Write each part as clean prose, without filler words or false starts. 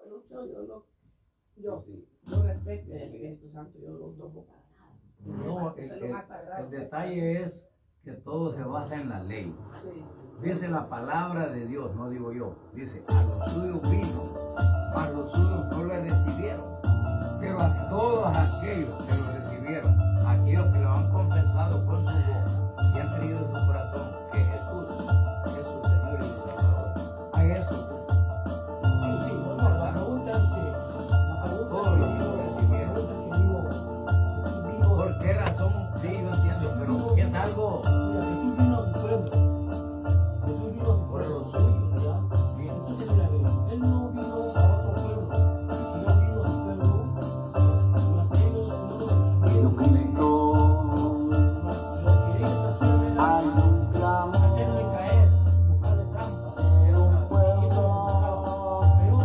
mucho, yo respeto el Espíritu Santo, yo lo toco para nada. No, el detalle es que todo se basa en la ley. Sí. Dice la palabra de Dios, no digo yo. Dice, a los suyos vino, mas los suyos no le recibieron. Pero a todos aquellos que lo recibieron, aquellos que lo han confesado con su boca y han creído en su corazón que Jesús es su Señor y su Salvador, a eso. Sí, no, la pregunta es que Todos lo recibieron. ¿Por qué razón? Sí, yo entiendo, pero es algo mira, Jesús vino a su pueblo. Jesús vino a su por pueblo. lo suyo. ¿Ya? Entonces, mira, él no vino a otro pueblo, sino vino a su pueblo. Mas ellos no lo quisieron. Mas lo que ellos hacían era hacerle caer, buscarle trampa. Y eso les gustaba. Pero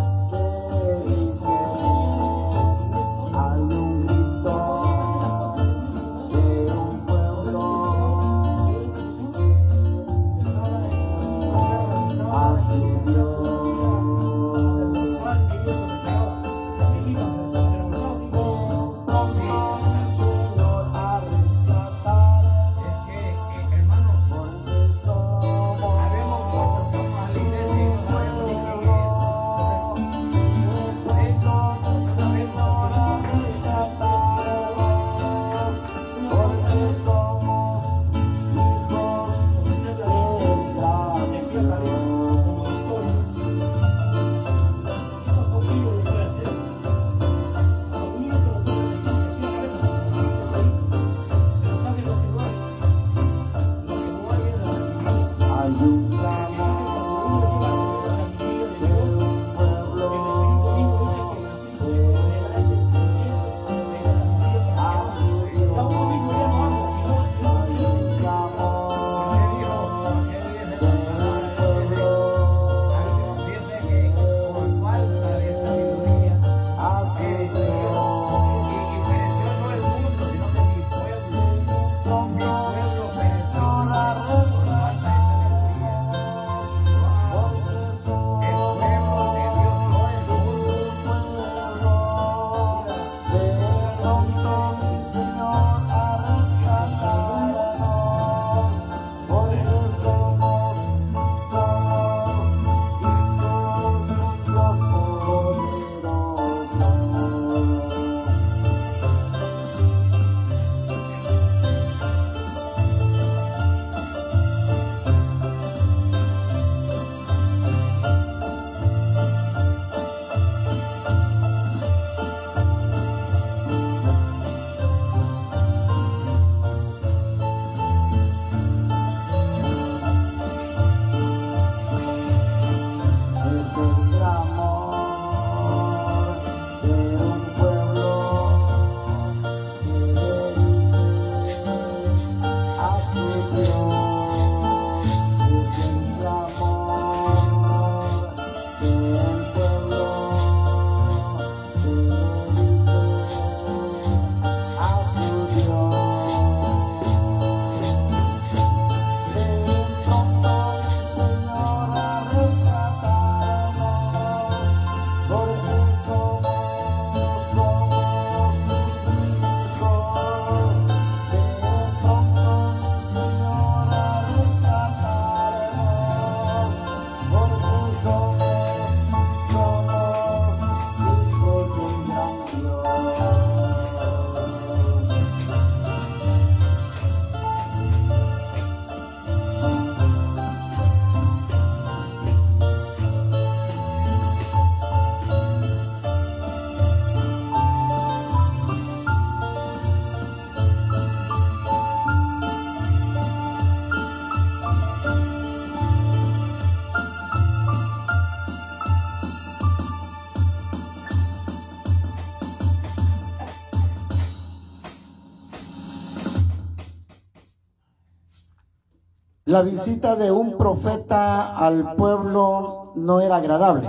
La visita de un profeta al pueblo no era agradable.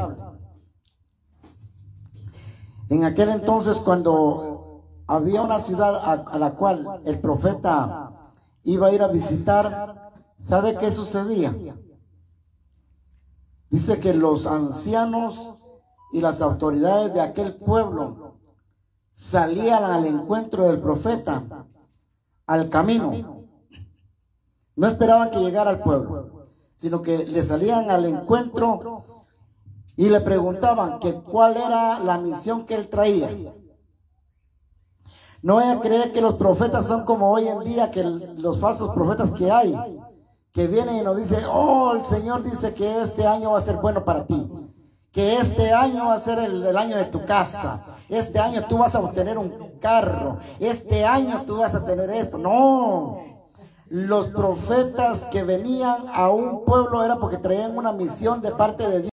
En aquel entonces, cuando había una ciudad a la cual el profeta iba a ir a visitar, ¿sabe qué sucedía? Dice que los ancianos y las autoridades de aquel pueblo salían al encuentro del profeta al camino. No esperaban que llegara al pueblo, sino que le salían al encuentro y le preguntaban que cuál era la misión que él traía. No vayan a creer que los profetas son como hoy en día, que los falsos profetas que hay, que vienen y nos dicen, oh, el Señor dice que este año va a ser bueno para ti, que este año va a ser el año de tu casa, este año tú vas a obtener un carro, este año tú vas a tener esto. No, los profetas que venían a un pueblo era porque traían una misión de parte de Dios.